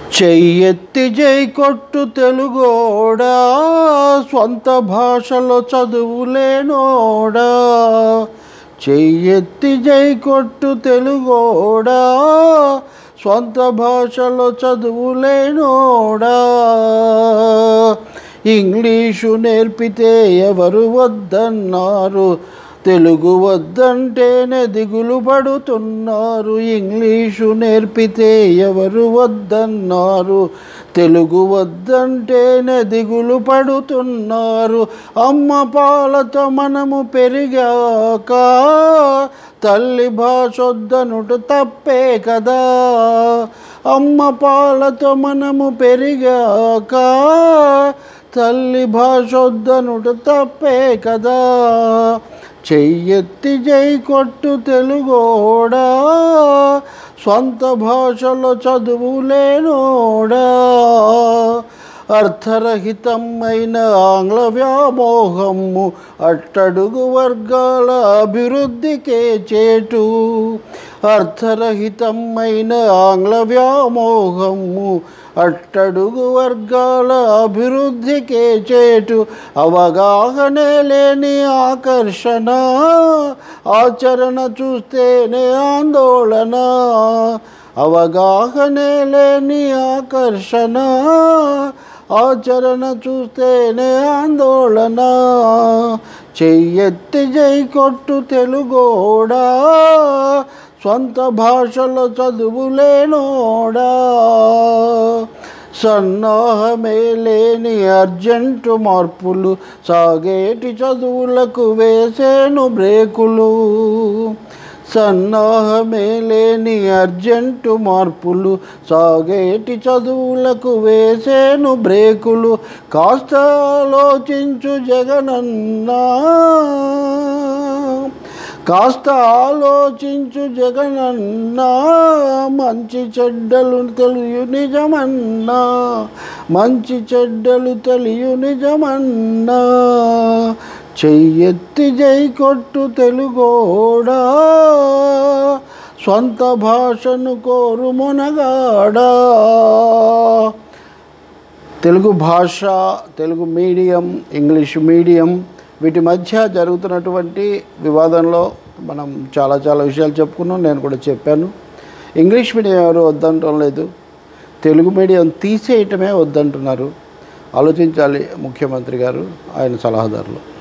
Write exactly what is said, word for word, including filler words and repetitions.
చెయ్యెత్తి జై కొట్టు తెలుగోడా, స్వంత భాషలో చదువులేనోడా. చెయ్యెత్తి జై కొట్టు తెలుగోడా, స్వంత భాషలో చదువులేనోడా. ఇంగ్లీషు నేర్పితే ఎవరు వద్దన్నారు, తెలుగు వద్దంటేనే దిగులు పడుతున్నారు. ఇంగ్లీషు నేర్పితే ఎవరు వద్దన్నారు, తెలుగు వద్దంటేనే దిగులు పడుతున్నారు. అమ్మ పాలతో మనము పెరిగాక తల్లి భాషొద్దనుట తప్పే కదా. అమ్మ పాలతో మనము పెరిగాక తల్లి భాషొద్దనుట తప్పే కదా. చెయ్యెత్తి జై కొట్టు తెలుగోడా, స్వంత భాషలో చదువులేనోడా. అర్థరహితమైన ఆంగ్ల వ్యామోహము అట్టడుగు వర్గాల అభివృద్ధికే చేటు. అర్థరహితమైన ఆంగ్ల వ్యామోహము అట్టడుగు వర్గాల అభివృద్ధికే చేటు. అవగాహనే లేని ఆకర్షణ, ఆచరణ చూస్తేనే ఆందోళన. అవగాహనే లేని ఆకర్షణ, ఆచరణ చూస్తేనే ఆందోళన. చెయ్యెత్తి జై కొట్టు తెలుగోడా, స్వంత భాషలో చదువులేనోడా. సన్నాహమే లేని అర్జెంటు మార్పులు సాగేటి చదువులకు వేసేను బ్రేకులు. సన్నాహమే లేని అర్జెంటు మార్పులు సాగేటి చదువులకు వేసేను బ్రేకులు. కాస్త ఆలోచించు జగనన్నా, కాస్త ఆలోచించు జగనన్నా. మంచి చెడ్డలు తెలియు నిజమన్నా, మంచి చెడ్డలు తెలియు నిజమన్నా. చెయ్యెత్తి జై కొట్టు తెలుగోడా, స్వంత భాషను కోరు మునగాడా. తెలుగు భాష, తెలుగు మీడియం, ఇంగ్లీష్ మీడియం వీటి మధ్య జరుగుతున్నటువంటి వివాదంలో మనం చాలా చాలా విషయాలు చెప్పుకున్నాం. నేను కూడా చెప్పాను. ఇంగ్లీష్ మీడియం ఎవరు వద్దంటం లేదు, తెలుగు మీడియం తీసేయటమే వద్దంటున్నారు. ఆలోచించాలి ముఖ్యమంత్రి గారు, ఆయన సలహాదారులు.